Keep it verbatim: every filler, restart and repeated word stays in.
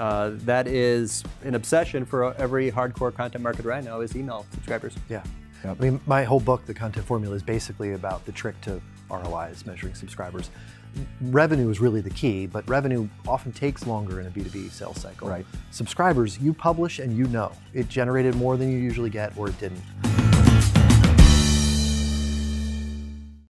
Uh, that is an obsession for every hardcore content marketer I know, is email subscribers. Yeah. yeah. I mean, my whole book, The Content Formula, is basically about the trick to R O I, is measuring subscribers. Revenue is really the key, but revenue often takes longer in a B two B sales cycle. Right. Subscribers, you publish and you know. It generated more than you usually get, or it didn't.